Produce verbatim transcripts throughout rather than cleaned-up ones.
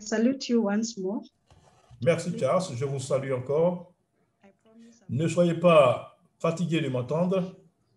salute you once more. Merci Charles, je vous salue encore. Ne soyez pas fatigués de m'entendre.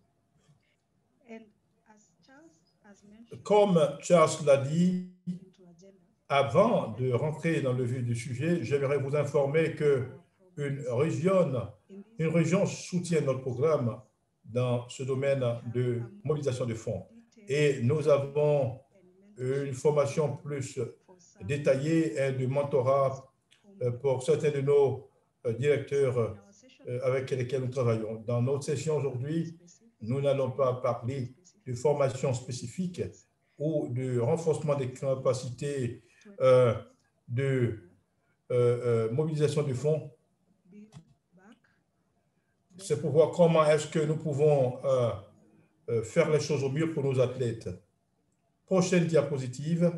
Comme Charles l'a dit, avant de rentrer dans le vif du sujet, j'aimerais vous informer qu'une région, une région soutient notre programme dans ce domaine de mobilisation de fonds. Et nous avons une formation plus détaillée et de mentorat pour certains de nos directeurs avec lesquels nous travaillons. Dans notre session aujourd'hui, nous n'allons pas parler de formation spécifique ou de renforcement des capacités euh, de euh, euh, mobilisation de fonds. C'est pour voir comment est-ce que nous pouvons euh, euh, faire les choses au mieux pour nos athlètes. Prochaine diapositive.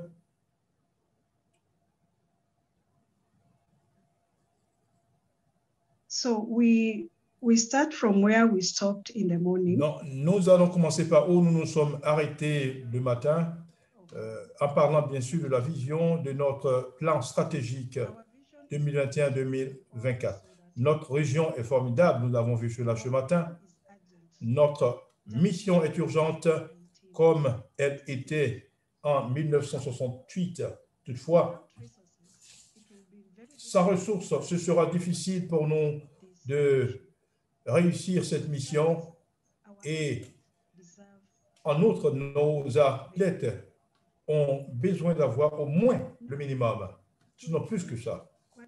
So we we start from where we stopped in the morning. Non, nous allons commencer par où nous nous sommes arrêtés le matin, euh, en parlant bien sûr de la vision de notre plan stratégique deux mille vingt et un deux mille vingt-quatre. Notre région est formidable, nous l'avons vu cela ce matin. Notre mission est urgente comme elle était en mille neuf cent soixante-huit. Toutefois, sans ressources, ce sera difficile pour nous de réussir cette mission et en outre, nos athlètes ont besoin d'avoir au moins le minimum, sinon plus que ça.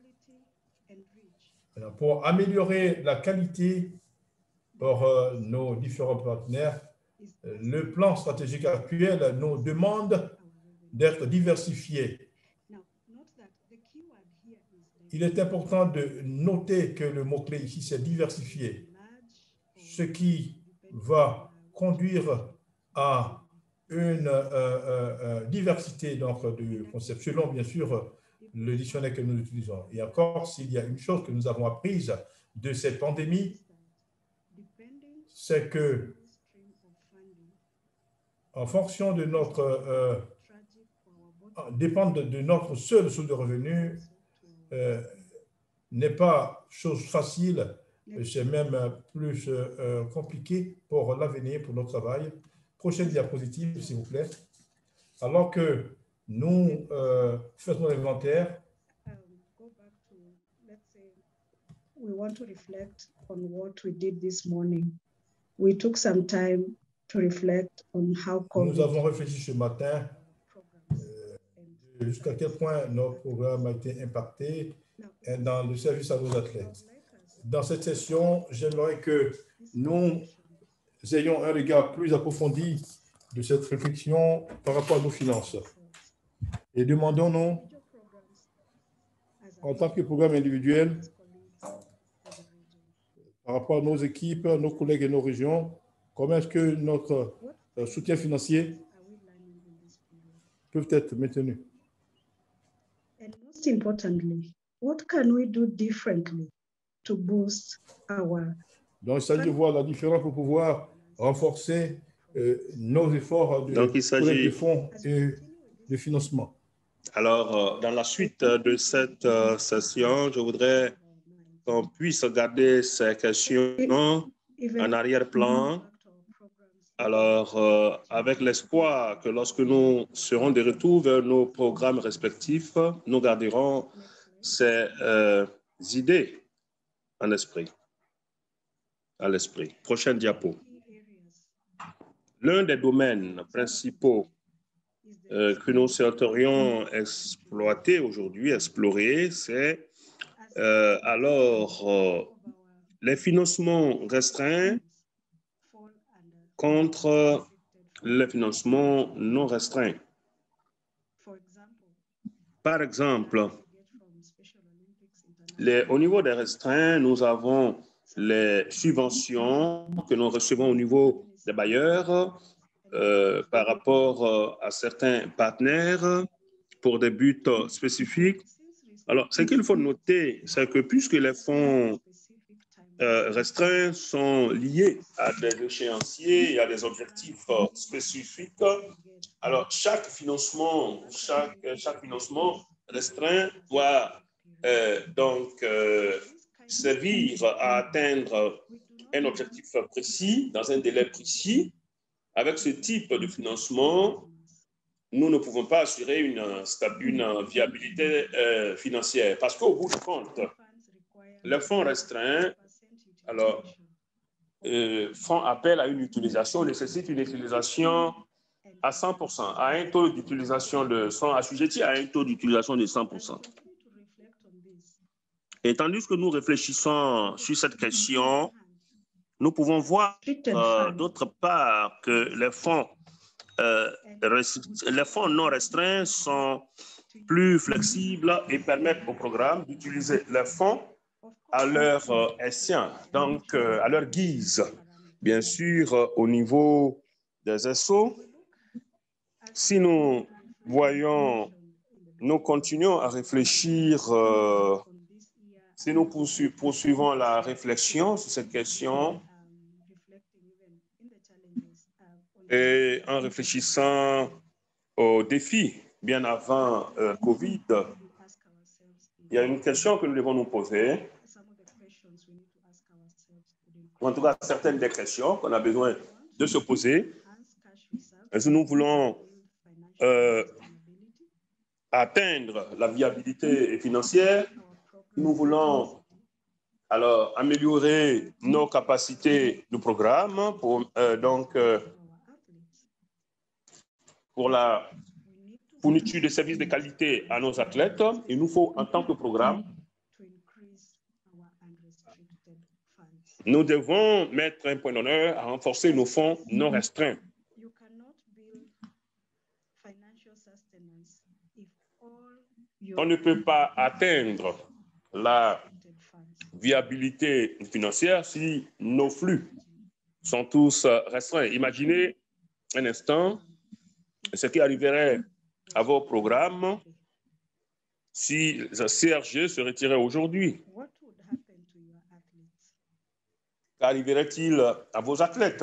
Alors, pour améliorer la qualité pour euh, nos différents partenaires, le plan stratégique actuel nous demande d'être diversifié. Il est important de noter que le mot-clé ici, c'est diversifié, ce qui va conduire à une euh, euh, euh, diversité donc, de concepts, selon bien sûr le dictionnaire que nous utilisons. Et encore, s'il y a une chose que nous avons apprise de cette pandémie, c'est que en fonction de notre, euh, dépendre de notre seule source de revenus, euh, n'est pas chose facile, c'est même plus euh, compliqué pour l'avenir, pour notre travail. Prochaine diapositive, s'il vous plaît. Alors que nous euh, faisons l'inventaire, we want to reflect on what we did this morning. We took some time to reflect on how COVID. Nous avons réfléchi ce matin euh, jusqu'à quel point notre programme a été impacté dans le service à nos athlètes. Dans cette session, j'aimerais que nous ayons un regard plus approfondi de cette réflexion par rapport à nos finances. Et demandons-nous, en tant que programme individuel, par rapport à nos équipes, nos collègues et nos régions, comment est-ce que notre soutien financier peut être maintenu? And most importantly, what can we do differently to boost our... Donc, il s'agit de voir la différence pour pouvoir renforcer euh, nos efforts de, Donc, il s'agit de fonds et de financement. Alors, dans la suite de cette euh, session, je voudrais qu'on puisse garder ces questions en arrière-plan. Alors, euh, avec l'espoir que lorsque nous serons de retour vers nos programmes respectifs, nous garderons ces euh, idées en esprit, à l'esprit. Prochaine diapo. L'un des domaines principaux euh, que nous souhaiterions exploiter aujourd'hui, explorer, c'est euh, alors euh, les financements restreints contre les financements non restreints. Par exemple, les, au niveau des restreints, nous avons les subventions que nous recevons au niveau des bailleurs euh, par rapport euh, à certains partenaires pour des buts euh, spécifiques. Alors, ce qu'il faut noter, c'est que puisque les fonds euh, restreints sont liés à des échéanciers et à des objectifs euh, spécifiques, alors chaque financement, chaque, chaque financement restreint doit euh, donc euh, servir à atteindre un objectif précis dans un délai précis. Avec ce type de financement, nous ne pouvons pas assurer une, une viabilité euh, financière parce qu'au bout du compte, les fonds restreints alors, euh, font appel à une utilisation, nécessitent une utilisation à cent pour cent, à un taux d'utilisation de sont assujettis à un taux d'utilisation de cent pour cent. Et tandis que nous réfléchissons sur cette question, nous pouvons voir euh, d'autre part que les fonds, euh, les fonds non restreints sont plus flexibles et permettent au programme d'utiliser les fonds à leur euh, escient, donc euh, à leur guise. Bien sûr, euh, au niveau des S O, si nous voyons, nous continuons à réfléchir, euh, si nous poursuivons la réflexion sur cette question, et en réfléchissant aux défis bien avant euh, COVID, il y a une question que nous devons nous poser, en tout cas certaines des questions qu'on a besoin de se poser. Est-ce que nous voulons euh, atteindre la viabilité financière? Nous voulons alors améliorer nos capacités de programme pour, euh, donc, euh, pour la fourniture de services de qualité à nos athlètes. Il nous faut, en tant que programme, nous devons mettre un point d'honneur à renforcer nos fonds non restreints. On ne peut pas atteindre la viabilité financière si nos flux sont tous restreints. Imaginez un instant ce qui arriverait à vos programmes si le C R G se retirait aujourd'hui. Qu'arriverait-il à vos athlètes?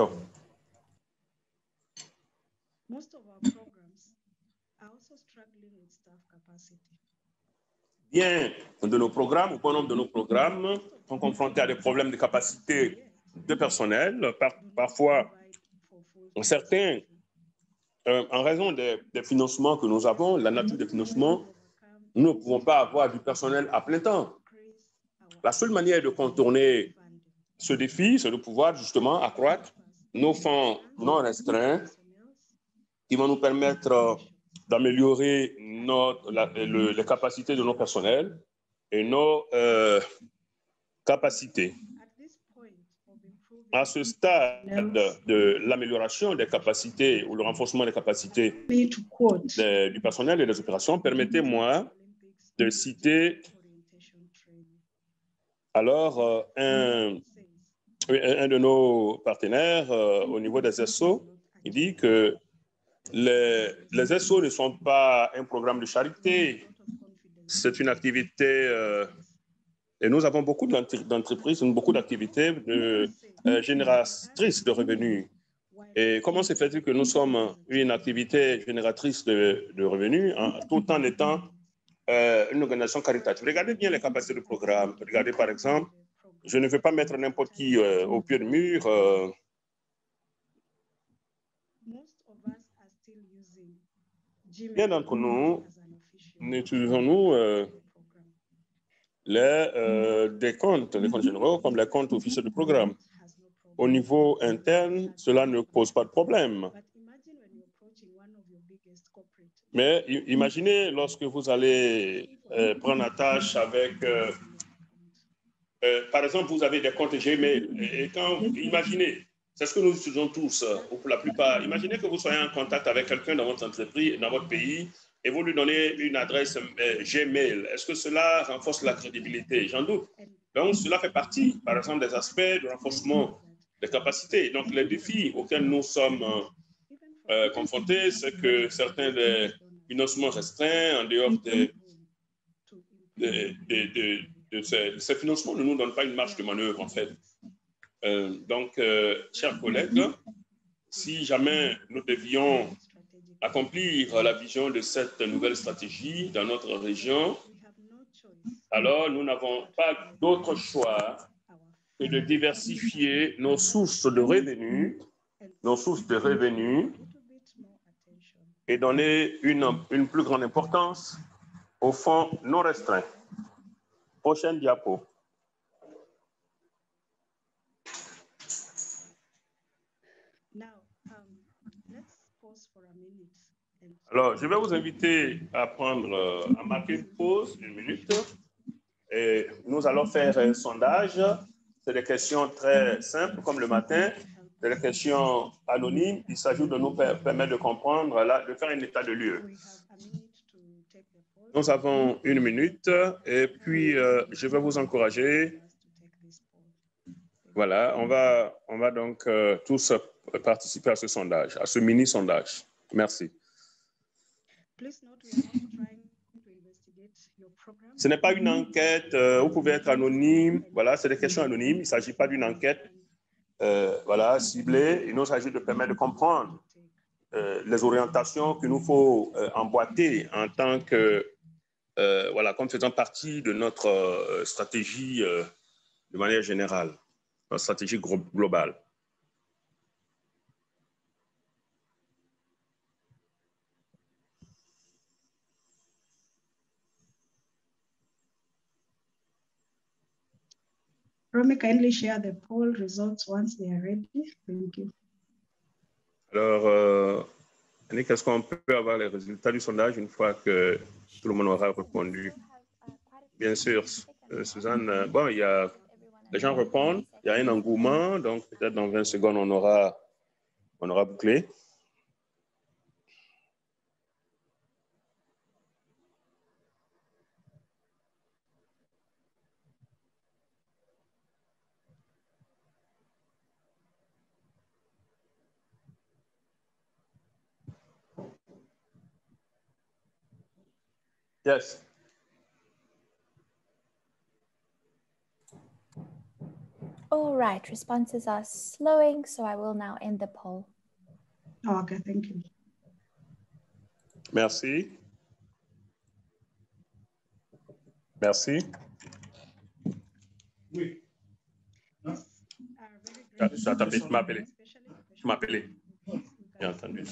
Bien de nos programmes, ou bon nombre de nos programmes sont confrontés à des problèmes de capacité de personnel. Par, parfois, certains, euh, en raison des, des financements que nous avons, la nature des financements, nous ne pouvons pas avoir du personnel à plein temps. La seule manière de contourner ce défi, c'est de pouvoir justement accroître nos fonds non restreints qui vont nous permettre d'améliorer le, les capacités de nos personnels et nos euh, capacités. À ce stade de l'amélioration des capacités ou le renforcement des capacités de, du personnel et des opérations, permettez-moi de citer alors euh, un, un de nos partenaires euh, au niveau des S O. Il dit que les, les S O ne sont pas un programme de charité, c'est une activité euh, et nous avons beaucoup d'entreprises, beaucoup d'activités de, euh, génératrices de revenus. Et comment se fait-il que nous sommes une activité génératrice de, de revenus hein, tout en étant euh, une organisation caritative? Regardez bien les capacités de programme. Regardez par exemple, je ne veux pas mettre n'importe qui euh, au pied du mur. Euh, bien d'entre nous, utilisons-nous euh, les, euh, des comptes, les comptes généraux comme les comptes officiels du programme. Au niveau interne, cela ne pose pas de problème. Mais imaginez lorsque vous allez euh, prendre la tâche avec, euh, euh, par exemple, vous avez des comptes Gmail. Et, et quand, imaginez, c'est ce que nous utilisons tous, ou pour la plupart. Imaginez que vous soyez en contact avec quelqu'un dans votre entreprise, dans votre pays, et vous lui donnez une adresse euh, Gmail. Est-ce que cela renforce la crédibilité? J'en doute. Donc, cela fait partie, par exemple, des aspects de renforcement des capacités. Donc, les défis auxquels nous sommes euh, confrontés, c'est que certains des financements restreints, en dehors de, de, de, de, de, ces, de ces financements, ne nous donnent pas une marge de manœuvre, en fait. Euh, donc, euh, chers collègues, si jamais nous devions accomplir la vision de cette nouvelle stratégie dans notre région, alors nous n'avons pas d'autre choix que de diversifier nos sources de revenus, nos sources de revenus et donner une, une plus grande importance aux fonds non restreints. Prochaine diapo. Alors, je vais vous inviter à prendre, à marquer une pause d'une minute. Et nous allons faire un sondage. C'est des questions très simples, comme le matin. C'est des questions anonymes. Il s'agit de nous permettre de comprendre, là, de faire un état de lieu. Nous avons une minute et puis euh, je vais vous encourager. Voilà, on va, on va donc euh, tous participer à ce sondage, à ce mini-sondage. Merci. Ce n'est pas une enquête, euh, vous pouvez être anonyme, voilà, c'est des questions anonymes, il ne s'agit pas d'une enquête euh, voilà, ciblée, il nous s'agit de permettre de comprendre euh, les orientations qu'il nous faut euh, emboîter en tant que, euh, voilà, comme faisant partie de notre euh, stratégie euh, de manière générale, notre stratégie globale. Romy, kindly share the poll results once they are ready. Thank you. Alors, euh, Annick, est-ce qu'on peut avoir les résultats du sondage une fois que tout le monde aura répondu? Bien sûr, euh, Suzanne. Euh, bon, il y a, les gens répondent, il y a un engouement, donc peut-être dans vingt secondes, on aura, on aura bouclé. Yes. All right, responses are slowing, so I will now end the poll. Oh, okay, thank you. Merci. Merci. Oui. Hein? Tu as tapé, tu m'as appelé. Tu m'as appelé. Bien entendu.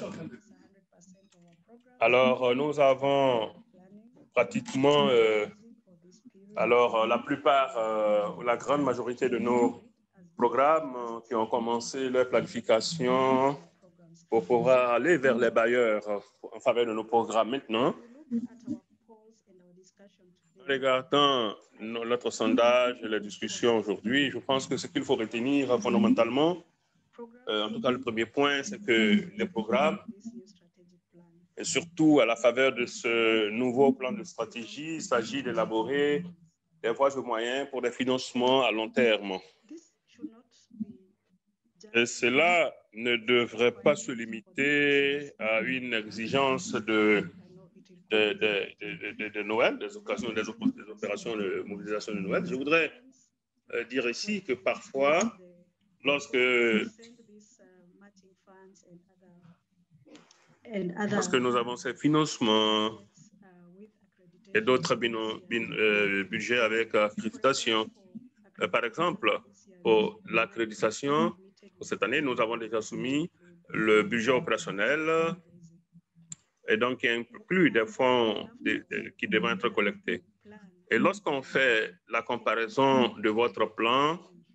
Alors, nous avons pratiquement, euh, alors la plupart, euh, la grande majorité de nos programmes euh, qui ont commencé leur planification pour pouvoir aller vers les bailleurs en faveur de nos programmes maintenant. Regardant notre sondage et les discussions aujourd'hui, je pense que ce qu'il faut retenir fondamentalement, euh, en tout cas le premier point, c'est que les programmes, et surtout à la faveur de ce nouveau plan de stratégie, il s'agit d'élaborer des voies et moyens pour des financements à long terme. Et cela ne devrait pas se limiter à une exigence de, de, de, de, de, de Noël, des, occasions, des, des opérations de mobilisation de Noël. Je voudrais euh, dire ici que parfois, lorsque, lorsque nous avons ces financements et d'autres euh, budgets avec accréditation, euh, par exemple, pour l'accréditation, pour cette année, nous avons déjà soumis le budget opérationnel et donc qui inclut des fonds de, de, qui devront être collectés. Et lorsqu'on fait la comparaison de votre plan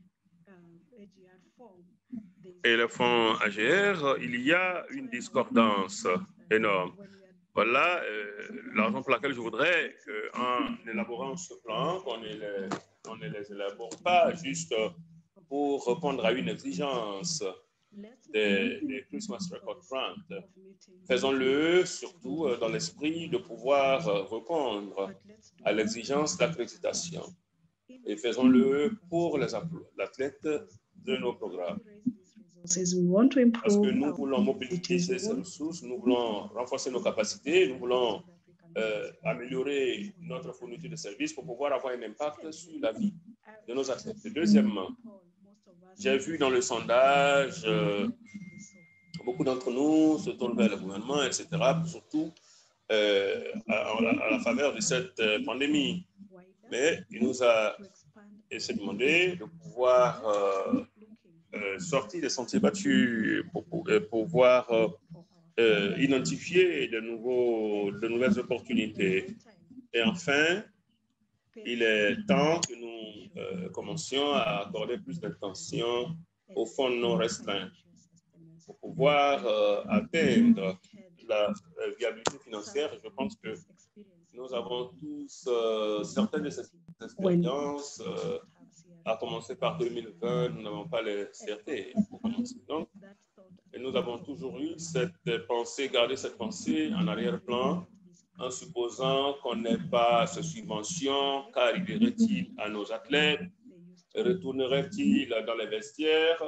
et le fonds A G R, il y a une discordance énorme. Voilà euh, la raison pour laquelle je voudrais qu'en élaborant ce plan, qu'on ne les, les élabore pas juste pour répondre à une exigence des, des Christmas Record Grant. Faisons-le surtout dans l'esprit de pouvoir répondre à l'exigence d'accréditation. Et faisons-le pour les athlètes de nos programmes. Parce que nous voulons mobiliser ces ressources, nous voulons renforcer nos capacités, nous voulons euh, améliorer notre fourniture de services pour pouvoir avoir un impact sur la vie de nos athlètes. Deuxièmement, j'ai vu dans le sondage, euh, beaucoup d'entre nous se tournent vers le gouvernement, et cetera, surtout euh, à, à, la, à la faveur de cette euh, pandémie. Mais il nous a été demandé de pouvoir euh, euh, sortir des sentiers battus pour, pour, pour pouvoir euh, euh, identifier de, nouveaux, de nouvelles opportunités. Et enfin, il est temps que nous euh, commencions à accorder plus d'attention aux fonds non restreints pour pouvoir euh, atteindre la, la viabilité financière. Je pense que nous avons tous euh, certaines de ces expériences, euh, à commencer par deux mille vingt, nous n'avons pas les C R T pour commencer. Donc, et nous avons toujours eu cette pensée, gardé cette pensée en arrière-plan, en supposant qu'on n'ait pas ces subventions, qu'arriverait-il à nos athlètes? Retournerait-il dans les vestiaires?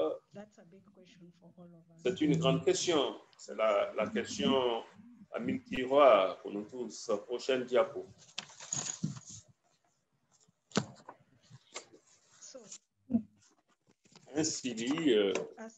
C'est une grande question. C'est la, la question à mille tiroirs pour nous tous. Prochaine diapo. Ainsi dit, euh,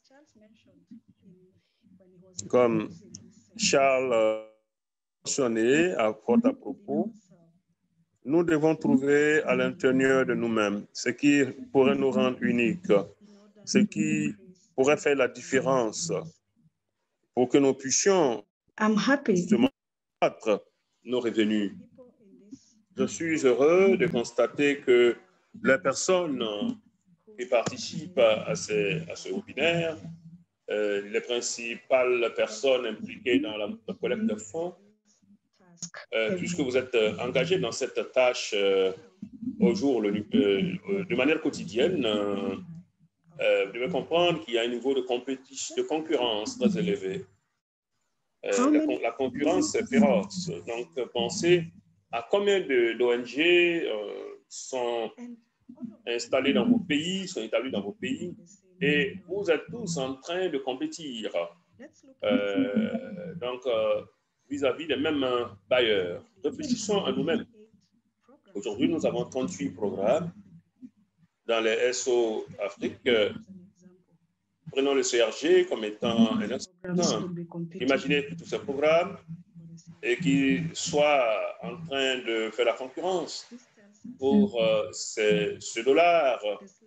comme Charles a mentionné à votre à propos, nous devons trouver à l'intérieur de nous-mêmes ce qui pourrait nous rendre uniques, ce qui pourrait faire la différence pour que nous puissions justement battre nos revenus. Je suis heureux de constater que les personnes qui participent à, ces, à ce webinaire, euh, les principales personnes impliquées dans la, la collecte de fonds, euh, puisque vous êtes engagés dans cette tâche euh, au jour, le, euh, de manière quotidienne, euh, euh, vous devez comprendre qu'il y a un niveau de, compétition, de concurrence très élevé. Euh, la, la concurrence est féroce. Donc, pensez à combien d'O N G euh, sont installés dans vos pays, sont établis dans vos pays, et vous êtes tous en train de compétir. Euh, donc, vis-à-vis -vis des mêmes bailleurs. Réfléchissons à nous-mêmes. Aujourd'hui, nous avons trente-huit programmes dans les S O Afrique. Prenons le C R G comme étant un exemple. Imaginez tous ces programmes et qu'ils soient en train de faire la concurrence pour euh, ces, ce dollar.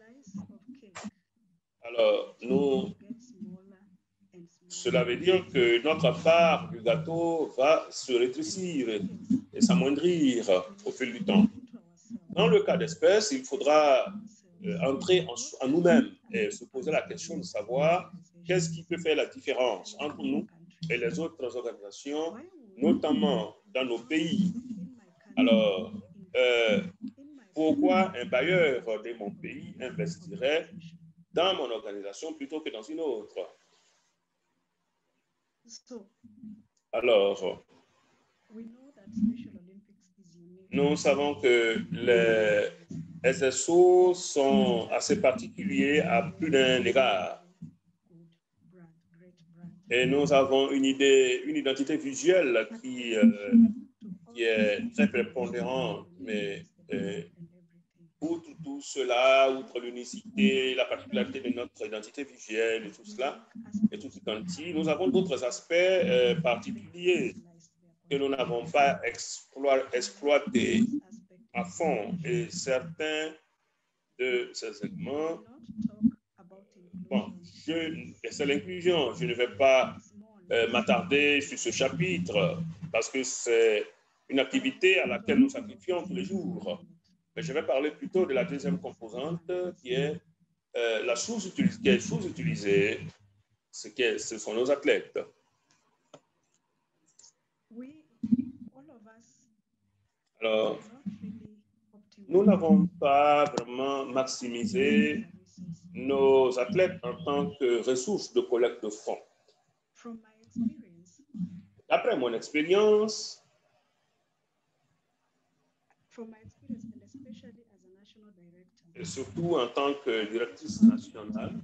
Alors, nous, cela veut dire que notre part du gâteau va se rétrécir et s'amoindrir au fil du temps. Dans le cas d'espèce, il faudra euh, entrer en, en nous-mêmes et se poser la question de savoir qu'est-ce qui peut faire la différence entre nous et les autres organisations, notamment dans nos pays. Alors, euh, pourquoi un bailleur de mon pays investirait dans mon organisation plutôt que dans une autre? Alors, nous savons que les S S O sont assez particuliers à plus d'un égard. Et nous avons une idée, une identité visuelle qui, euh, qui est très prépondérante, mais euh, outre tout cela, outre l'unicité, la particularité de notre identité visuelle et tout cela, et tout ce quanti, nous avons d'autres aspects euh, particuliers que nous n'avons pas exploités à fond. Et certains de ces éléments, bon, c'est l'inclusion. Je ne vais pas euh, m'attarder sur ce chapitre parce que c'est une activité à laquelle nous sacrifions tous les jours. Mais je vais parler plutôt de la deuxième composante qui est euh, la sous-utilisée, qui est sous-utilisée, ce, qui est, ce sont nos athlètes. Alors, nous n'avons pas vraiment maximisé nos athlètes en tant que ressources de collecte de fonds. D'après mon expérience, et surtout en tant que directrice nationale,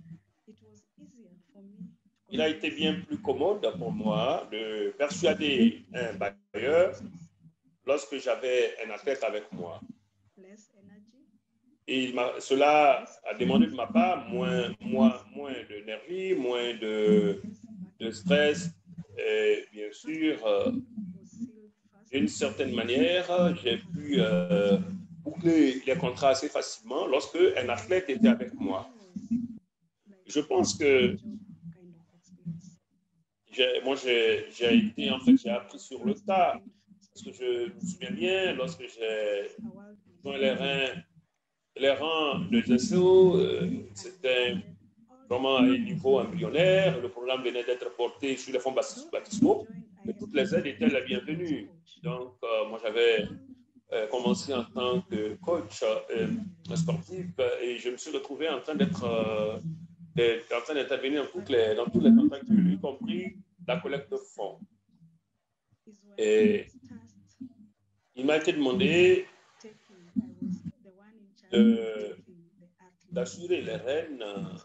il a été bien plus commode pour moi de persuader un bailleur lorsque j'avais un athlète avec moi. Et cela a demandé de ma part moins, moins, moins d'énergie, moins de, le stress. Et bien sûr, euh, d'une certaine manière, j'ai pu euh, boucler les contrats assez facilement lorsque un athlète était avec moi. Je pense que moi, j'ai été, en fait, j'ai appris sur le tas. Parce que je me souviens bien, lorsque j'ai joint les rangs, les rangs de G S O, euh, c'était vraiment à un niveau embryonnaire. Le programme venait d'être porté sur les fonds baptismaux, mais toutes les aides étaient les bienvenues. Donc, euh, moi, j'avais euh, commencé en tant que coach euh, sportif et je me suis retrouvé en train d'être euh, en train d'intervenir dans toutes les, dans toutes les tentacules, y compris la collecte de fonds. Et il m'a été demandé d'assurer les rênes,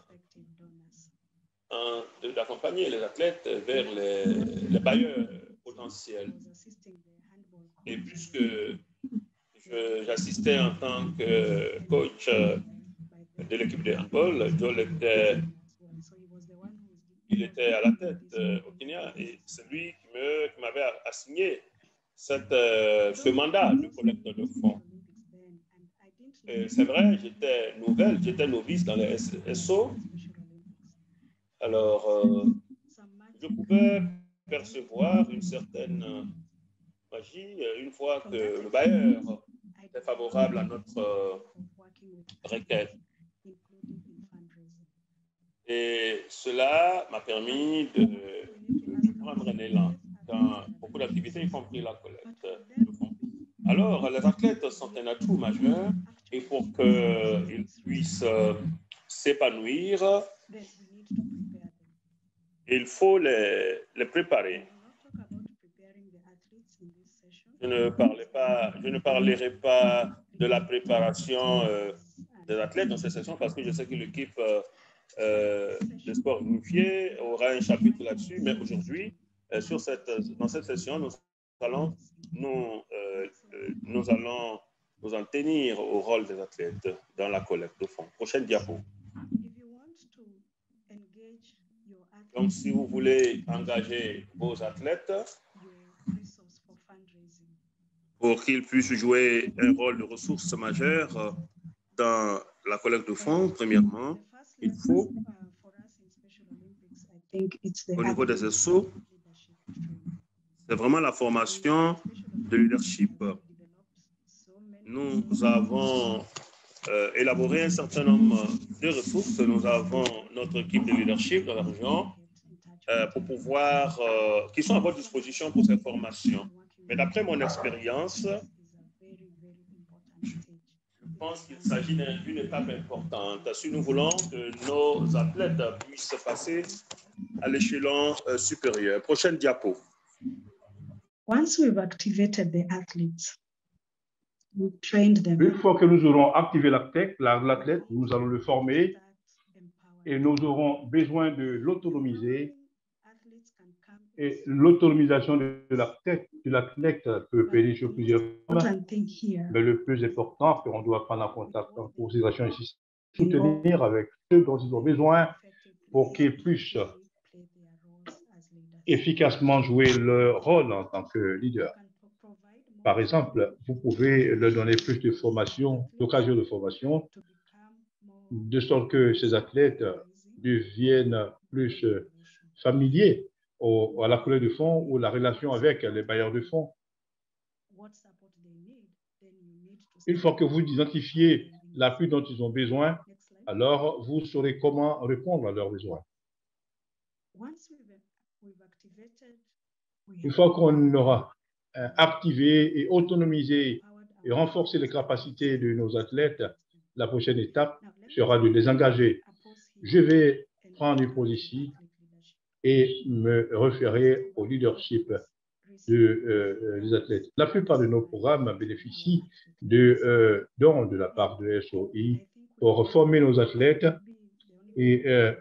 d'accompagner les athlètes vers les, les bailleurs potentiels. Et puisque j'assistais en tant que coach de l'équipe de handball, Joel était, il était à la tête euh, au Kenya et c'est lui qui m'avait assigné cette, euh, ce mandat de collecteur de fonds. C'est vrai, j'étais nouvelle, j'étais novice dans les S O. Alors, euh, je pouvais percevoir une certaine magie une fois que le bailleur était favorable à notre euh, requête. Et cela m'a permis de, de prendre un élan dans beaucoup d'activités, y compris la collecte de fonds. Alors, les athlètes sont un atout majeur et pour qu'ils puissent euh, s'épanouir, il faut les, les préparer. Je ne, parlais pas, je ne parlerai pas de la préparation euh, des athlètes dans cette session parce que je sais que l'équipe euh, euh, de sport unifié aura un chapitre là-dessus, mais aujourd'hui, euh, sur cette, dans cette session, nous allons nous, euh, nous allons nous en tenir au rôle des athlètes dans la collecte de fonds. Prochaine diapo. Donc, si vous voulez engager vos athlètes pour qu'ils puissent jouer un rôle de ressource majeure dans la collecte de fonds, premièrement, il faut, au niveau des S O, c'est vraiment la formation de leadership. Nous avons euh, élaboré un certain nombre de ressources. Nous avons notre équipe de leadership dans la région euh, pour pouvoir, euh, qui sont à votre disposition pour cette formation. Mais d'après mon expérience, je pense qu'il s'agit d'une étape importante. Si nous voulons que nos athlètes puissent passer à l'échelon euh, supérieur. Prochaine diapo. Once we've activated the athletes, we've trained them. Une fois que nous aurons activé l'athlète, nous allons le former et nous aurons besoin de l'autonomiser. Et l'autonomisation de l'athlète peut périr sur plusieurs formes. Mais le plus important qu'on doit prendre en compte en considération ici, c'est soutenir avec ceux dont ils ont besoin pour qu'ils puissent efficacement jouer leur rôle en tant que leader. Par exemple, vous pouvez leur donner plus de formation, d'occasion de formation, de sorte que ces athlètes deviennent plus familiers au, à la collecte de fonds ou la relation avec les bailleurs de fonds. Une fois que vous identifiez l'appui dont ils ont besoin, alors vous saurez comment répondre à leurs besoins. Une fois qu'on aura activé et autonomisé et renforcé les capacités de nos athlètes, la prochaine étape sera de les engager. Je vais prendre une pause ici et me référer au leadership de, euh, des athlètes. La plupart de nos programmes bénéficient de euh, dons de la part de S O I pour former nos athlètes et euh,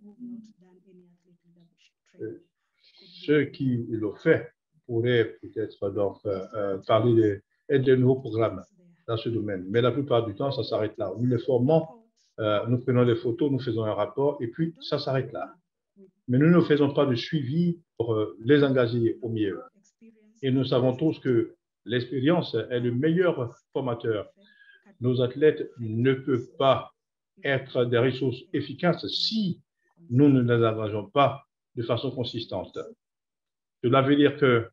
euh, ceux qui l'ont fait pourraient peut-être donc euh, parler de, de nouveaux programmes dans ce domaine. Mais la plupart du temps, ça s'arrête là. Nous les formons, euh, nous prenons des photos, nous faisons un rapport et puis ça s'arrête là. mais nous ne faisons pas de suivi pour les engager au mieux. Et nous savons tous que l'expérience est le meilleur formateur. Nos athlètes ne peuvent pas être des ressources efficaces si nous ne les engageons pas de façon consistante. Cela veut dire que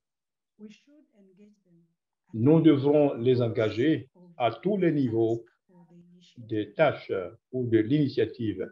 nous devrons les engager à tous les niveaux des tâches ou de l'initiative.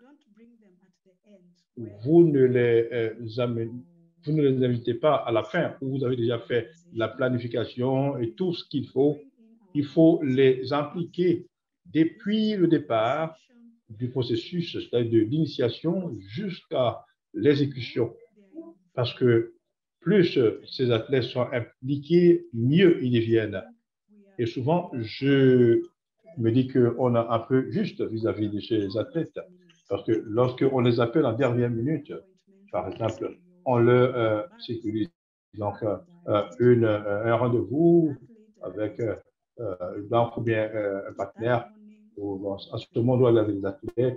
Vous ne les euh, amenez, vous ne les invitez pas à la fin où vous avez déjà fait la planification et tout ce qu'il faut. Il faut les impliquer depuis le départ du processus, c'est-à-dire de l'initiation jusqu'à l'exécution. Parce que plus ces athlètes sont impliqués, mieux ils deviennent. Et souvent, je me dis qu'on a un peu juste vis-à-vis de ces athlètes. Parce que lorsqu'on les appelle en dernière minute, par exemple, on leur euh, sécurise donc euh, une, euh, un rendez-vous avec euh, une banque ou bien euh, un partenaire. Ou, à ce moment, on doit aller les athlètes.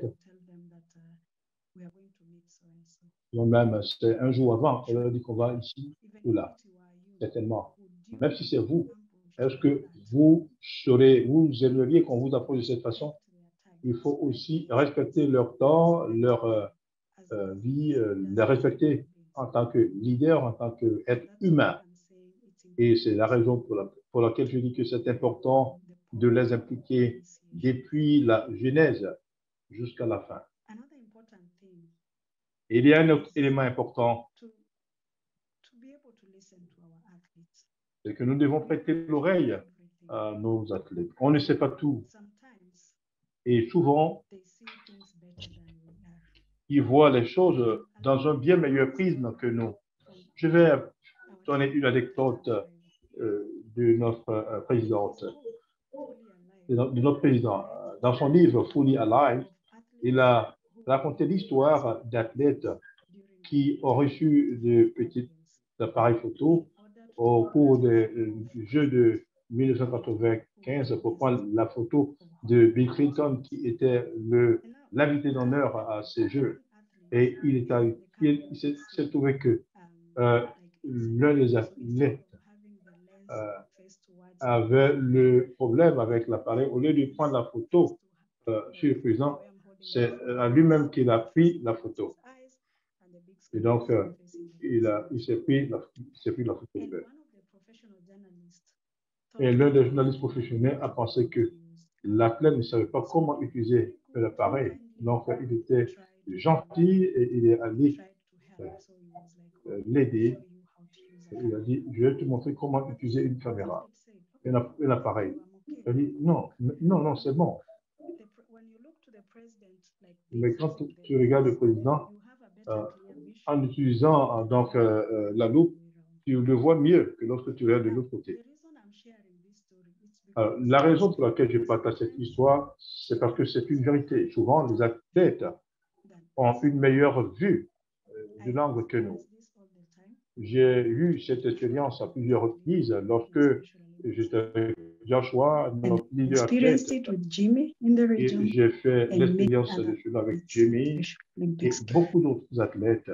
Même c'est un jour avant, on leur dit qu'on va ici ou là, certainement. Même si c'est vous, est-ce que vous serez, vous aimeriez qu'on vous approche de cette façon? Il faut aussi respecter leur temps, leur euh, euh, vie, euh, les respecter en tant que leader, en tant qu'être humain. Et c'est la raison pour, la, pour laquelle je dis que c'est important de les impliquer depuis la genèse jusqu'à la fin. Il y a un autre élément important, c'est que nous devons prêter l'oreille à nos athlètes. On ne sait pas tout. Et souvent, ils voient les choses dans un bien meilleur prisme que nous. Je vais donner une anecdote euh, de notre euh, présidente, de notre président. Dans son livre Fully Alive, il a raconté l'histoire d'athlètes qui ont reçu de petits appareils photo au cours des Jeux de mille neuf cent quatre-vingt-quinze pour prendre la photo de Bill Clinton qui était l'invité d'honneur à ces Jeux. Et il, est, il, il s'est trouvé que euh, l'un des athlètes euh, avait le problème avec l'appareil. Au lieu de prendre la photo euh, sur le président, c'est à lui-même qu'il a pris la photo. Et donc, euh, il, a, il s'est pris, pris la photo de Et l'un des journalistes professionnels a pensé que l'athlète ne savait pas comment utiliser l'appareil. Donc, il était gentil et il est allé euh, l'aider. Il a dit, je vais te montrer comment utiliser une caméra, un, un appareil. Il a dit, non, non, non, c'est bon. Mais quand tu, tu regardes le président, euh, en utilisant donc euh, la loupe, tu le vois mieux que lorsque tu regardes de l'autre côté. Alors, la raison pour laquelle je partage cette histoire, c'est parce que c'est une vérité. Souvent, les athlètes ont une meilleure vue euh, de l'angle que nous. J'ai eu cette expérience à plusieurs reprises lorsque j'étais avec Joshua, notre leader athlète, et j'ai fait l'expérience de cela avec Jimmy et beaucoup d'autres athlètes.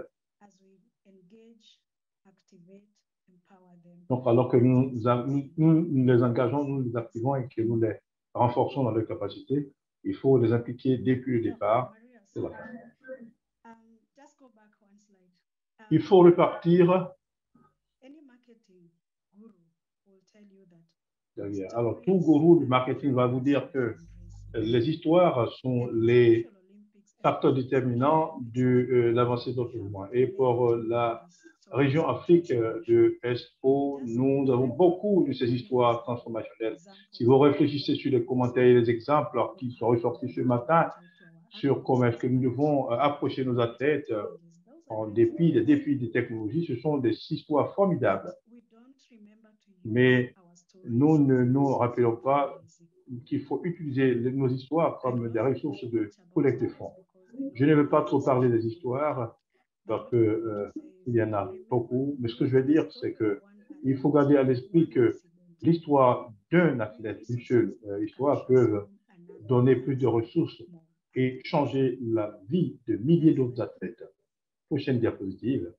Donc, alors que nous, nous, nous les engageons, nous les activons et que nous les renforçons dans leurs capacités, il faut les impliquer depuis le départ. Il faut repartir derrière. Alors, tout gourou du marketing va vous dire que les histoires sont les facteurs déterminants de euh, l'avancée de notre mouvement. Et pour euh, la région Afrique de Expo, nous avons beaucoup de ces histoires transformationnelles. Si vous réfléchissez sur les commentaires et les exemples qui sont ressortis ce matin sur comment est-ce que nous devons euh, approcher nos athlètes euh, en dépit des défis des technologies, ce sont des histoires formidables. Mais nous ne nous rappelons pas qu'il faut utiliser nos histoires comme des ressources de collecte de fonds. Je ne veux pas trop parler des histoires parce qu'il euh, y en a beaucoup, mais ce que je veux dire, c'est qu'il faut garder à l'esprit que l'histoire d'un athlète, une seule euh, histoire, peut donner plus de ressources et changer la vie de milliers d'autres athlètes. Prochaine diapositive.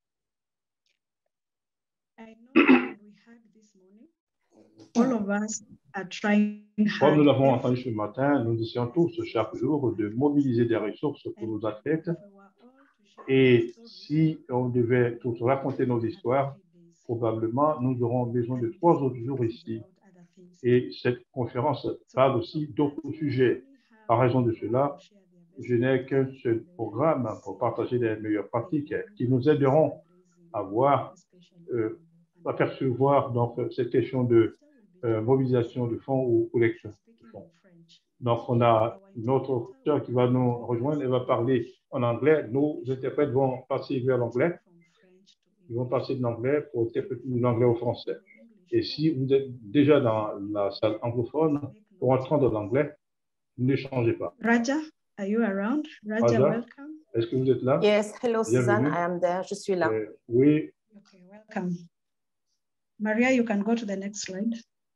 All of us are trying Comme nous hard. l'avons entendu ce matin, nous essayons tous chaque jour de mobiliser des ressources pour nos athlètes. Et si on devait tous raconter nos histoires, probablement nous aurons besoin de trois autres jours ici. Et cette conférence parle aussi d'autres sujets. En raison de cela, je n'ai qu'un seul programme pour partager les meilleures pratiques qui nous aideront à voir, euh, à percevoir donc cette question de euh, mobilisation de fonds ou collection de fonds. Donc, on a notre sœur qui va nous rejoindre, elle va parler en anglais. Nos interprètes vont passer vers l'anglais. Ils vont passer de l'anglais pour interpréter de l'anglais au français. Et si vous êtes déjà dans la salle anglophone, pour entendre l'anglais, ne changez pas. Raja, are you around? Raja, Raja, welcome. est-ce que vous êtes là? Yes, hello Suzanne, Bienvenue. I am there. Je suis là. Euh, oui. Okay, welcome. Maria, you can go to the next slide.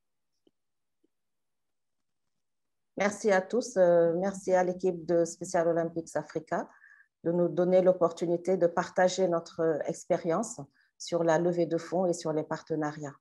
Merci à tous. Euh, merci à l'équipe de Special Olympics Africa de nous donner l'opportunité de partager notre expérience sur la levée de fonds et sur les partenariats.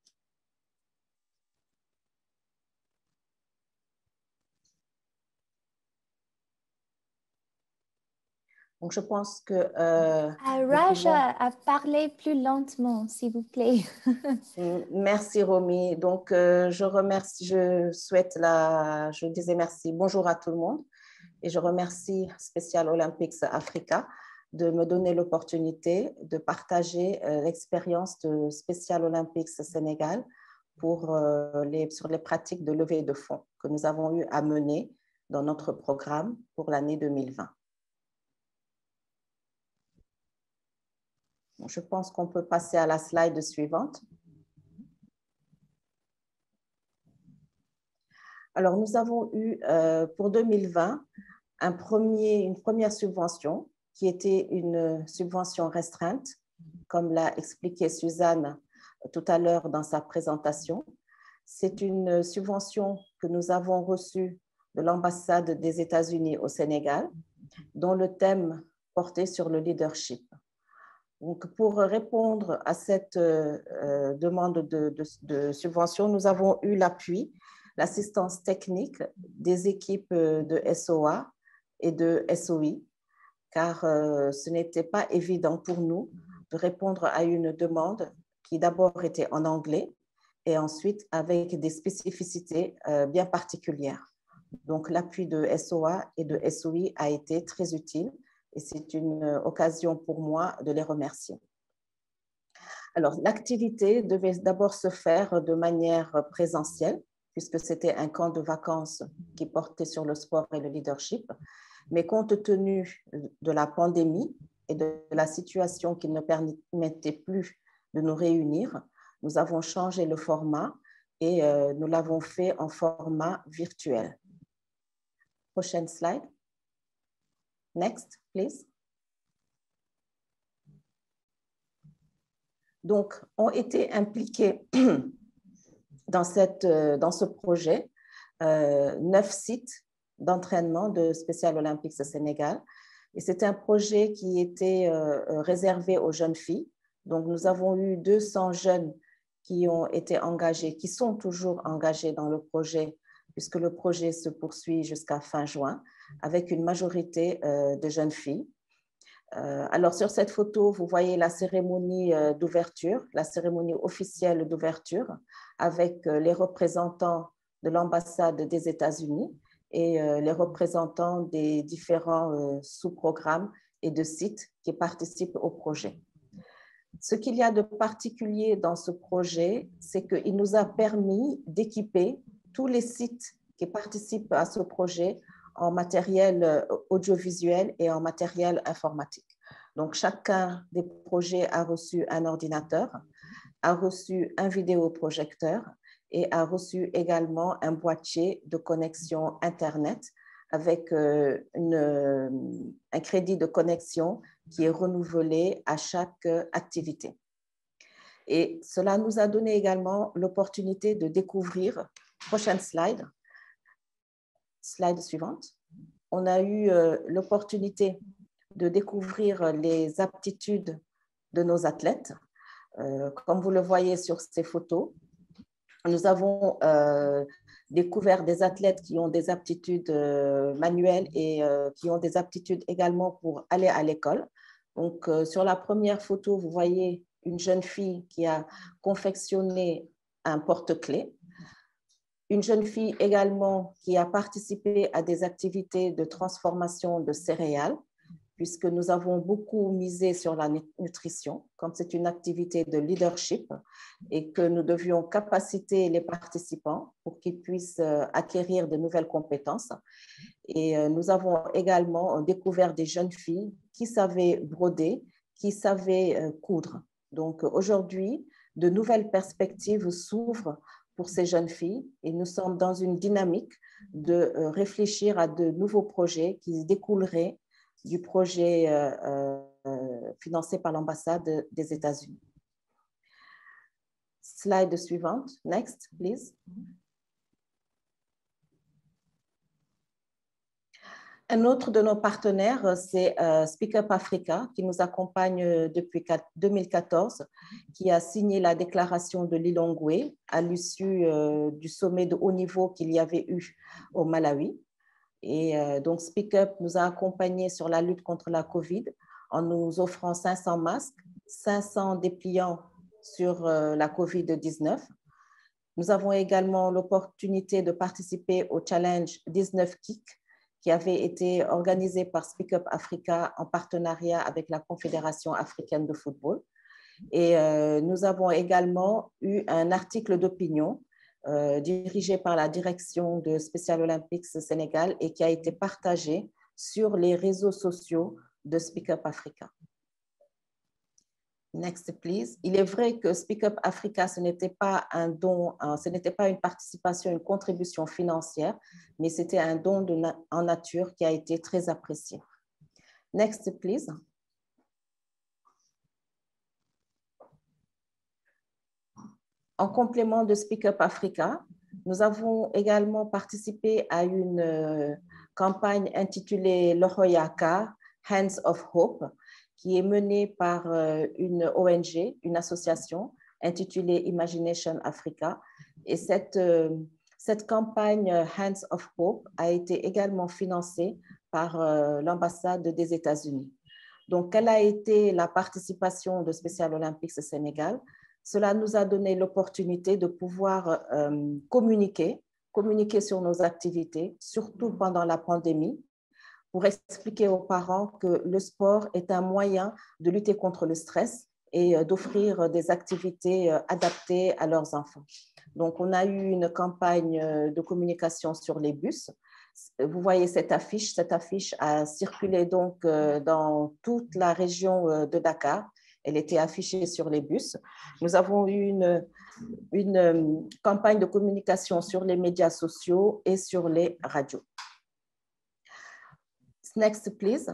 Donc, je pense que... Euh, uh, Raja pouvons... a parlé plus lentement, s'il vous plaît. Merci, Romy. Donc, euh, je remercie, je souhaite la... Je disais merci. Bonjour à tout le monde. Et je remercie Special Olympics Africa de me donner l'opportunité de partager euh, l'expérience de Special Olympics Sénégal pour, euh, les, sur les pratiques de levée de fonds que nous avons eu à mener dans notre programme pour l'année deux mille vingt. Je pense qu'on peut passer à la slide suivante. Alors, nous avons eu euh, pour deux mille vingt un premier, une première subvention qui était une subvention restreinte, comme l'a expliqué Suzanne tout à l'heure dans sa présentation. C'est une subvention que nous avons reçue de l'ambassade des États-Unis au Sénégal, dont le thème portait sur le leadership. Donc, pour répondre à cette euh, demande de, de, de subvention, nous avons eu l'appui, l'assistance technique des équipes de S O A et de S O I, car euh, ce n'était pas évident pour nous de répondre à une demande qui d'abord était en anglais et ensuite avec des spécificités euh, bien particulières. Donc, l'appui de S O A et de S O I a été très utile. Et c'est une occasion pour moi de les remercier. Alors, l'activité devait d'abord se faire de manière présentielle, puisque c'était un camp de vacances qui portait sur le sport et le leadership. Mais compte tenu de la pandémie et de la situation qui ne permettait plus de nous réunir, nous avons changé le format et euh, nous l'avons fait en format virtuel. Prochaine slide. Next, please. Donc, ont été impliqués dans, cette, dans ce projet euh, neuf sites d'entraînement de Special Olympics Sénégal. Et c'est un projet qui était euh, réservé aux jeunes filles. Donc, nous avons eu deux cents jeunes qui ont été engagés, qui sont toujours engagés dans le projet, puisque le projet se poursuit jusqu'à fin juin, avec une majorité euh, de jeunes filles. Euh, alors, sur cette photo, vous voyez la cérémonie euh, d'ouverture, la cérémonie officielle d'ouverture, avec euh, les représentants de l'ambassade des États-Unis et euh, les représentants des différents euh, sous-programmes et de sites qui participent au projet. Ce qu'il y a de particulier dans ce projet, c'est qu'il nous a permis d'équiper tous les sites qui participent à ce projet en matériel audiovisuel et en matériel informatique. Donc, chacun des projets a reçu un ordinateur, a reçu un vidéoprojecteur et a reçu également un boîtier de connexion Internet avec une, un crédit de connexion qui est renouvelé à chaque activité. Et cela nous a donné également l'opportunité de découvrir, prochaine slide, slide suivante, on a eu euh, l'opportunité de découvrir les aptitudes de nos athlètes. Euh, comme vous le voyez sur ces photos, nous avons euh, découvert des athlètes qui ont des aptitudes euh, manuelles et euh, qui ont des aptitudes également pour aller à l'école. Donc, euh, sur la première photo, vous voyez une jeune fille qui a confectionné un porte-clés. Une jeune fille également qui a participé à des activités de transformation de céréales, puisque nous avons beaucoup misé sur la nutrition, comme c'est une activité de leadership et que nous devions capaciter les participants pour qu'ils puissent acquérir de nouvelles compétences. Et nous avons également découvert des jeunes filles qui savaient broder, qui savaient coudre. Donc aujourd'hui, de nouvelles perspectives s'ouvrent pour ces jeunes filles et nous sommes dans une dynamique de réfléchir à de nouveaux projets qui découleraient du projet euh, euh, financé par l'ambassade des États-Unis. Slide suivante. Next, please. Un autre de nos partenaires, c'est euh, Speak Up Africa, qui nous accompagne depuis deux mille quatorze, qui a signé la déclaration de Lilongwe à l'issue euh, du sommet de haut niveau qu'il y avait eu au Malawi. Et euh, donc, Speak Up nous a accompagnés sur la lutte contre la COVID en nous offrant cinq cents masques, cinq cents dépliants sur euh, la COVID dix-neuf. Nous avons également l'opportunité de participer au Challenge dix-neuf Kick qui avait été organisé par Speak Up Africa en partenariat avec la Confédération africaine de football. Et euh, nous avons également eu un article d'opinion Euh, dirigé par la direction de Special Olympics Sénégal et qui a été partagé sur les réseaux sociaux de Speak Up Africa. Next, please. Il est vrai que Speak Up Africa, ce n'était pas un don, ce n'était pas une participation, une contribution financière, mais c'était un don de na- en nature qui a été très apprécié. Next, please. En complément de Speak Up Africa, nous avons également participé à une euh, campagne intitulée Lohoyaka, Hands of Hope, qui est menée par euh, une O N G, une association intitulée Imagination Africa. Et cette, euh, cette campagne Hands of Hope a été également financée par euh, l'ambassade des États-Unis. Donc, quelle a été la participation de Special Olympics Sénégal? Cela nous a donné l'opportunité de pouvoir euh, communiquer, communiquer sur nos activités, surtout pendant la pandémie, pour expliquer aux parents que le sport est un moyen de lutter contre le stress et euh, d'offrir des activités euh, adaptées à leurs enfants. Donc, on a eu une campagne de communication sur les bus. Vous voyez cette affiche. Cette affiche a circulé donc euh, dans toute la région euh, de Dakar. Elle était affichée sur les bus. Nous avons eu une, une campagne de communication sur les médias sociaux et sur les radios. Next, please.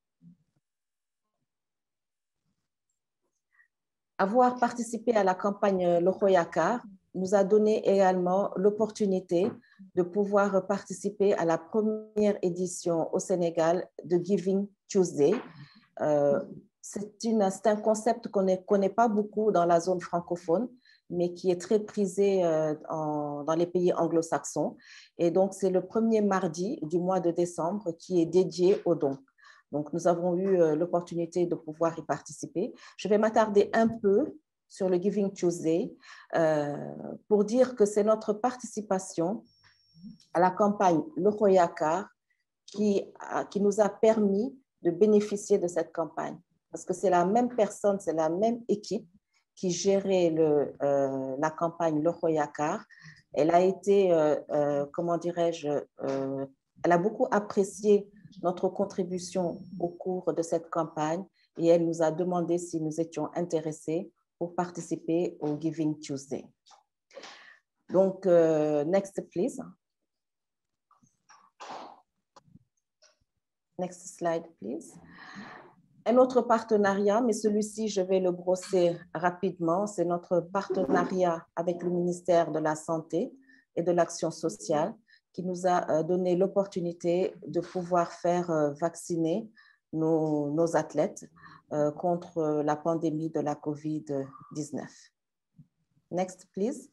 Avoir participé à la campagne Lohoyaka nous a donné également l'opportunité de pouvoir participer à la première édition au Sénégal de Giving Tuesday. Euh, C'est un concept qu'on ne connaît pas beaucoup dans la zone francophone, mais qui est très prisé euh, en, dans les pays anglo-saxons. Et donc, c'est le premier mardi du mois de décembre qui est dédié aux dons. Donc, nous avons eu euh, l'opportunité de pouvoir y participer. Je vais m'attarder un peu sur le Giving Tuesday euh, pour dire que c'est notre participation à la campagne Lohoyaka qui, qui nous a permis de bénéficier de cette campagne. Parce que c'est la même personne, c'est la même équipe qui gérait le, euh, la campagne Lohoyaka. Elle a été, euh, euh, comment dirais-je, euh, elle a beaucoup apprécié notre contribution au cours de cette campagne et elle nous a demandé si nous étions intéressés pour participer au Giving Tuesday. Donc, euh, next please. Next slide, please. Un autre partenariat, mais celui-ci, je vais le brosser rapidement, c'est notre partenariat avec le ministère de la Santé et de l'Action sociale qui nous a donné l'opportunité de pouvoir faire vacciner nos, nos athlètes euh, contre la pandémie de la COVID dix-neuf. Next, please.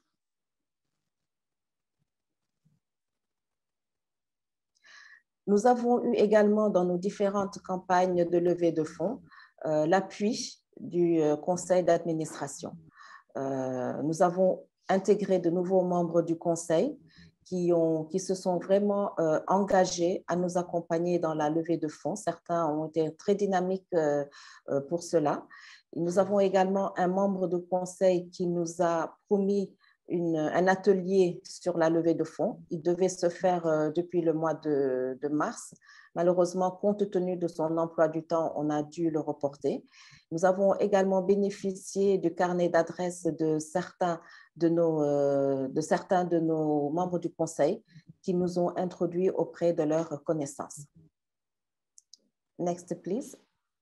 Nous avons eu également dans nos différentes campagnes de levée de fonds euh, l'appui du euh, conseil d'administration. Euh, nous avons intégré de nouveaux membres du conseil qui, ont, qui se sont vraiment euh, engagés à nous accompagner dans la levée de fonds. Certains ont été très dynamiques euh, euh, pour cela. Nous avons également un membre du conseil qui nous a promis Une, un atelier sur la levée de fonds. Il devait se faire euh, depuis le mois de, de mars. Malheureusement, compte tenu de son emploi du temps, on a dû le reporter. Nous avons également bénéficié du carnet d'adresses de certains de nos, euh, de certains de nos membres du conseil qui nous ont introduits auprès de leurs connaissances. Next, please.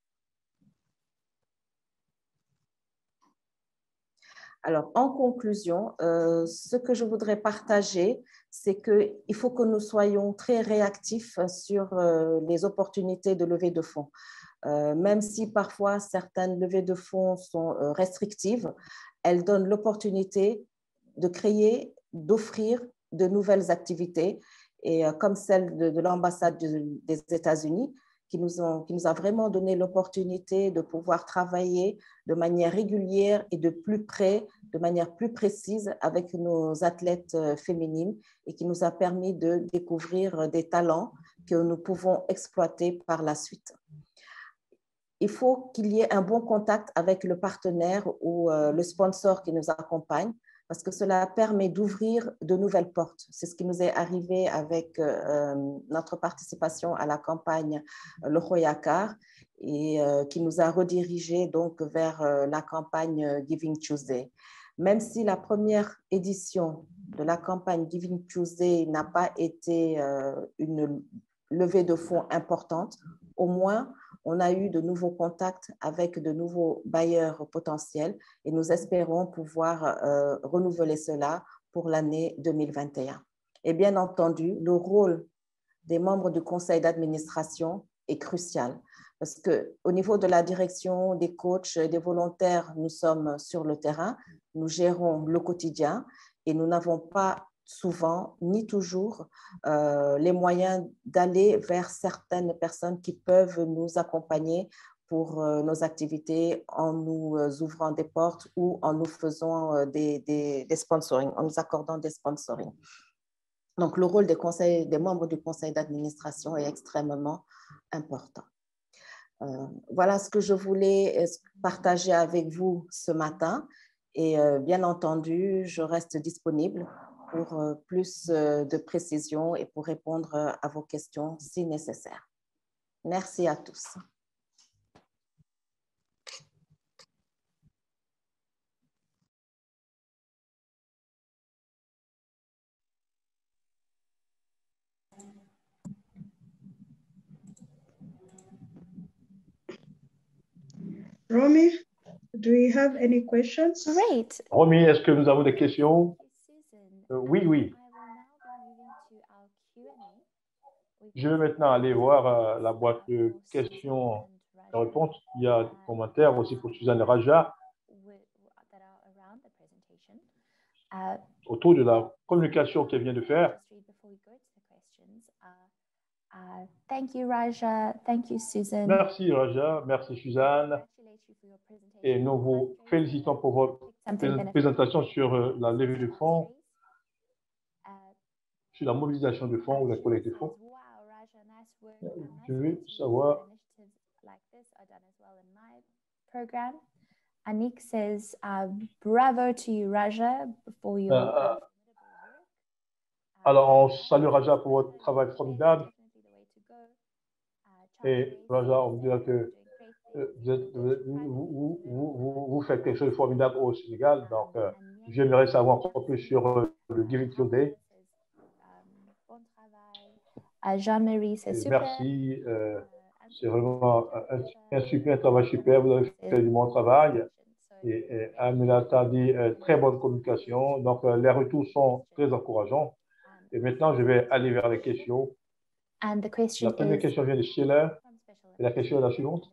Alors, en conclusion, euh, ce que je voudrais partager, c'est qu'il faut que nous soyons très réactifs sur euh, les opportunités de levée de fonds. Euh, même si parfois certaines levées de fonds sont euh, restrictives, elles donnent l'opportunité de créer, d'offrir de nouvelles activités, et euh, comme celle de, de l'ambassade de, des États-Unis, qui nous, ont, qui nous a vraiment donné l'opportunité de pouvoir travailler de manière régulière et de plus près, de manière plus précise avec nos athlètes féminines et qui nous a permis de découvrir des talents que nous pouvons exploiter par la suite. Il faut qu'il y ait un bon contact avec le partenaire ou euh, le sponsor qui nous accompagne, parce que cela permet d'ouvrir de nouvelles portes. C'est ce qui nous est arrivé avec euh, notre participation à la campagne Le Hoyakar et euh, qui nous a redirigés donc vers euh, la campagne Giving Tuesday. Même si la première édition de la campagne Giving Tuesday n'a pas été euh, une levée de fonds importante, au moins on a eu de nouveaux contacts avec de nouveaux bailleurs potentiels et nous espérons pouvoir euh, renouveler cela pour l'année deux mille vingt et un. Et bien entendu, le rôle des membres du conseil d'administration est crucial parce qu'au niveau de la direction, des coachs, des volontaires, nous sommes sur le terrain, nous gérons le quotidien et nous n'avons pas souvent, ni toujours, euh, les moyens d'aller vers certaines personnes qui peuvent nous accompagner pour euh, nos activités en nous euh, ouvrant des portes ou en nous faisant euh, des, des, des sponsoring, en nous accordant des sponsoring. Donc, le rôle des, conseils, des membres du conseil d'administration est extrêmement important. Euh, voilà ce que je voulais partager avec vous ce matin. Et euh, bien entendu, je reste disponible pour euh, plus euh, de précision et pour répondre euh, à vos questions si nécessaire. Merci à tous. Romy, do you have any questions? Great. Romy, est-ce que nous avons des questions? Euh, oui, oui. Je vais maintenant aller voir euh, la boîte de questions et réponses. Il y a des commentaires aussi pour Suzanne Raja autour de la communication qu'elle vient de faire. Uh, thank you, Raja. Thank you, Susan. Merci, Raja. Merci, Suzanne. Et nous vous félicitons pour votre présentation sur euh, la levée de fonds, sur la mobilisation de fonds ou la collecte de fonds. Je veux savoir. Anik says, uh, bravo to you, Raja, for your... Euh, alors, on salue Raja pour votre travail formidable. Et Raja, on vous dira que euh, vous, êtes, vous, vous, vous, vous faites quelque chose de formidable au Sénégal. Donc, euh, j'aimerais savoir encore plus sur euh, le Giving Tuesday. Uh, Jean-Marie, c'est super. Merci. Euh, c'est vraiment un, un super travail super. Vous avez fait du bon travail. Et, et Aminata a dit euh, très bonne communication. Donc, euh, les retours sont très encourageants. Et maintenant, je vais aller vers les questions. And the question La première is, question vient de Sheila. Et la question est la suivante.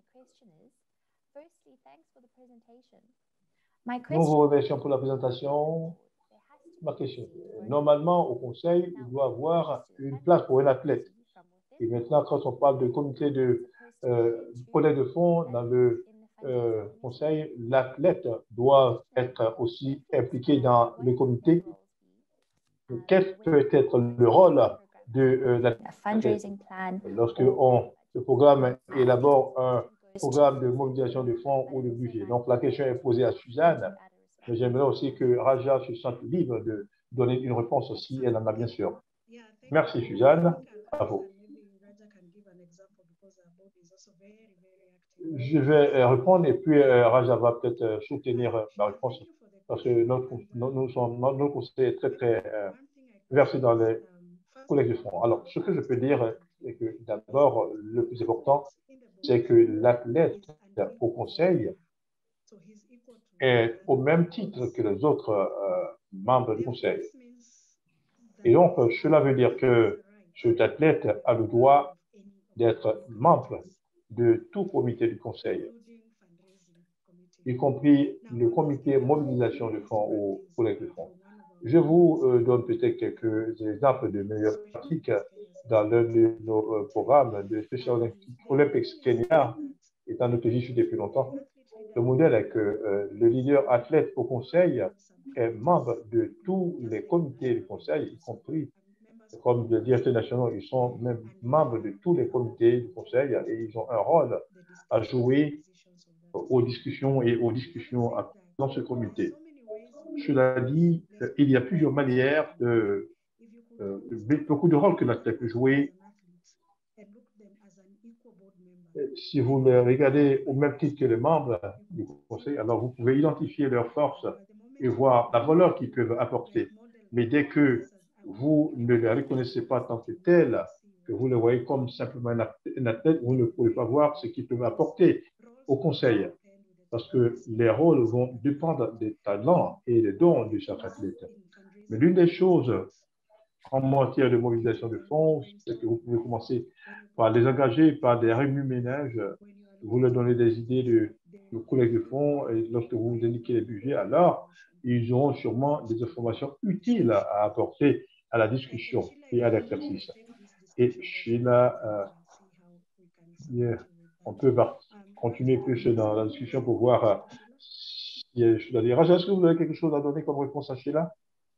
Nous vous remercions pour la présentation. Ma question. Normalement, au conseil, il doit y avoir une place pour un athlète. Et maintenant, quand on parle de comité de euh, collecte de fonds dans le euh, conseil, l'athlète doit être aussi impliqué dans le comité. Quel peut être le rôle de euh, l'athlète lorsque on, le programme élabore un programme de mobilisation de fonds ou de budget? Donc, la question est posée à Suzanne, mais j'aimerais aussi que Raja se sente libre de donner une réponse si elle en a bien sûr. Merci, Suzanne. À vous. Je vais répondre et puis euh, Raja va peut-être euh, soutenir euh, ma réponse parce que notre, nous, nous sommes, notre conseil est très, très euh, versé dans les collectes de fonds. Alors, ce que je peux dire, c'est que d'abord, le plus important, c'est que l'athlète au conseil est au même titre que les autres euh, membres du conseil. Et donc, cela veut dire que cet athlète a le droit d'être membre de tout comité du conseil, y compris le comité mobilisation de fonds ou collecte de fonds. Je vous euh, donne peut-être quelques exemples de meilleures pratiques dans l'un de nos euh, programmes de Special Olympics Kenya, étant donné que j'y suis depuis longtemps. Le modèle est que euh, le leader athlète au conseil est membre de tous les comités du conseil, y compris, comme le directeur national, ils sont même membres de tous les comités du conseil et ils ont un rôle à jouer aux discussions et aux discussions dans ce comité. Cela dit, il y a plusieurs manières, de, euh, beaucoup de rôles que l'athlète peut jouer. Si vous les regardez au même titre que les membres du conseil, alors vous pouvez identifier leurs forces et voir la valeur qu'ils peuvent apporter. Mais dès que vous ne les reconnaissez pas tant que tels, que vous les voyez comme simplement un athlète, vous ne pouvez pas voir ce qu'ils peuvent apporter au conseil. Parce que les rôles vont dépendre des talents et des dons de chaque athlète. Mais l'une des choses en matière de mobilisation de fonds, c'est que vous pouvez commencer par les engager par des remue-ménages. Vous leur donnez des idées de, de collecte de fonds et lorsque vous indiquez les budgets, alors ils auront sûrement des informations utiles à apporter à la discussion et à l'exercice. Et Sheila, euh, yeah, on peut continuer plus dans la discussion pour voir euh, si je dois dire. Raja, est-ce que vous avez quelque chose à donner comme réponse à Sheila?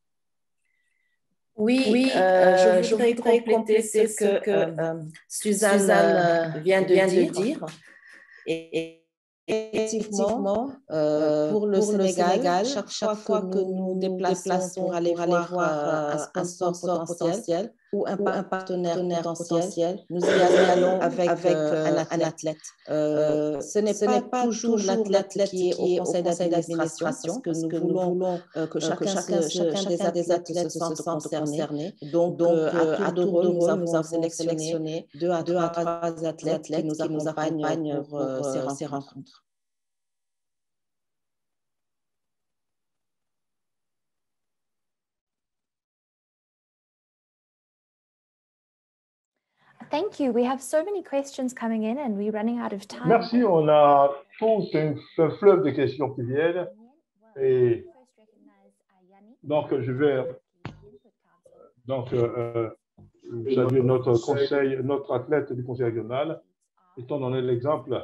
Oui, oui euh, je voudrais compléter, compléter ce que, que euh, Suzanne, Suzanne vient de vient dire. De dire. Et, effectivement, euh, pour le pour Sénégal, Sénégal, chaque, chaque fois que nous nous déplaçons pour aller, pour aller voir euh, un sponsor potentiel ou un, ou un partenaire, partenaire potentiel, nous y allons avec, avec euh, un athlète. Un athlète. Euh, ce n'est pas, pas toujours l'athlète qui est au conseil d'administration, parce que nous, que nous voulons, voulons euh, que chacun, chacun, se, chacun des athlètes, athlètes se sente concerné. Donc, Donc euh, à tour de rôle, nous avons, nous avons sélectionné deux à trois athlètes qui nous accompagnent pour euh, ces rencontres. Ces rencontres. Thank you. We have so many questions coming in and we're running out of time. Merci. On a tout un, un fleuve de questions qui viennent. Et donc, je vais donc, euh, saluer notre conseil, notre athlète du conseil régional. Étant donné l'exemple.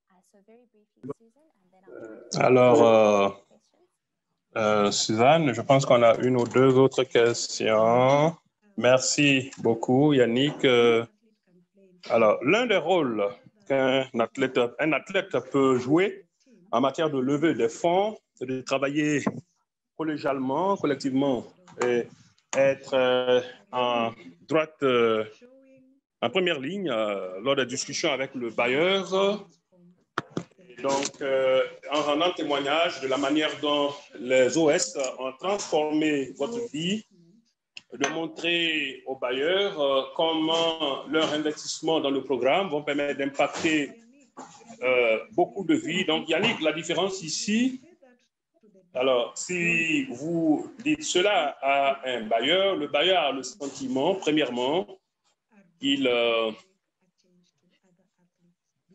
Alors, euh, euh, Suzanne, je pense qu'on a une ou deux autres questions. Merci beaucoup, Yannick. Alors, l'un des rôles qu'un athlète, un athlète peut jouer en matière de levée des fonds, c'est de travailler collégialement, collectivement, et être en droite, en première ligne lors des discussions avec le bailleur. Donc, euh, en rendant témoignage de la manière dont les O S ont transformé votre vie, de montrer aux bailleurs euh, comment leur investissement dans le programme vont permettre d'impacter euh, beaucoup de vies. Donc, Yannick, la différence ici, alors, si vous dites cela à un bailleur, le bailleur a le sentiment, premièrement, qu'il euh,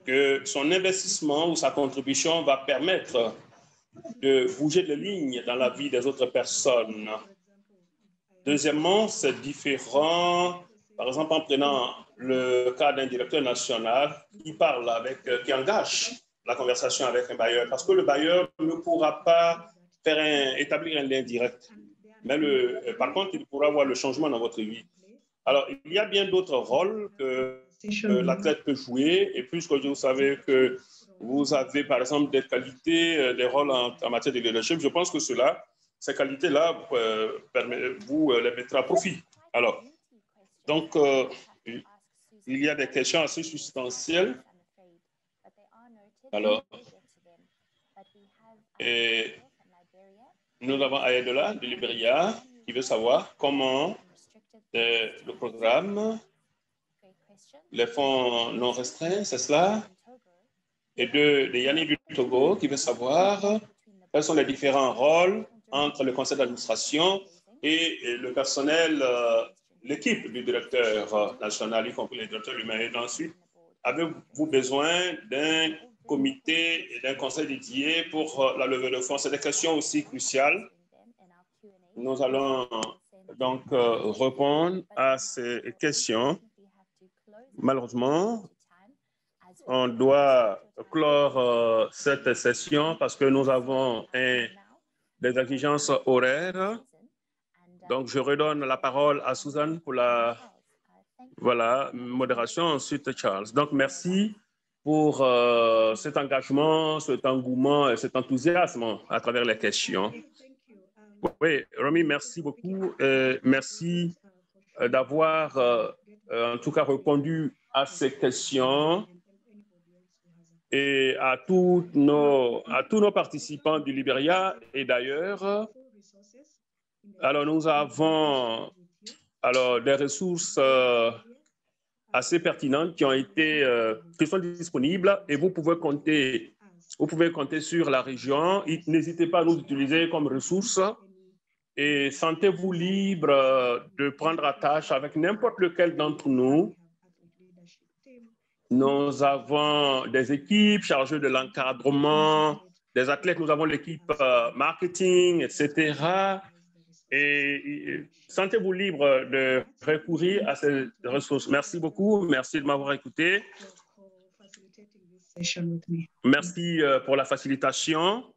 que son investissement ou sa contribution va permettre de bouger de lignes dans la vie des autres personnes. Deuxièmement, c'est différent, par exemple, en prenant le cas d'un directeur national qui parle avec, qui engage la conversation avec un bailleur, parce que le bailleur ne pourra pas faire un, établir un lien direct. Mais le, par contre, il pourra voir le changement dans votre vie. Alors, il y a bien d'autres rôles que, que l'athlète peut jouer, et puisque vous savez que vous avez, par exemple, des qualités, des rôles en, en matière de leadership, je pense que cela, ces qualités-là, euh, vous euh, les mettrez à profit. Alors, donc, euh, il y a des questions assez substantielles. Alors, et nous avons Ayedola de Libéria qui veut savoir comment euh, le programme, les fonds non restreints, c'est cela? Et de, de Yannick du Togo qui veut savoir quels sont les différents rôles entre le conseil d'administration et, et le personnel, euh, l'équipe du directeur national, y compris le directeur humain. Et ensuite, avez-vous besoin d'un comité et d'un conseil dédié pour la levée de fonds? C'est des questions aussi cruciales. Nous allons donc euh, répondre à ces questions. Malheureusement, on doit clore euh, cette session parce que nous avons un, des exigences horaires. Donc, je redonne la parole à Suzanne pour la voilà, modération, ensuite Charles. Donc, merci pour euh, cet engagement, cet engouement et cet enthousiasme à travers les questions. Oui, Romy, merci beaucoup. Euh, merci d'avoir euh, en tout cas répondu à ces questions et à tous nos, à tous nos participants du Libéria et d'ailleurs. Alors, nous avons alors, des ressources euh, assez pertinentes qui ont été, euh, qui sont disponibles et vous pouvez compter, vous pouvez compter sur la région. N'hésitez pas à nous utiliser comme ressources et sentez-vous libre de prendre attache avec n'importe lequel d'entre nous. Nous avons des équipes chargées de l'encadrement, des athlètes, nous avons l'équipe euh, marketing, et cetera. Et, et sentez-vous libre de recourir à ces ressources. Merci beaucoup. Merci de m'avoir écouté. Merci euh, pour la facilitation.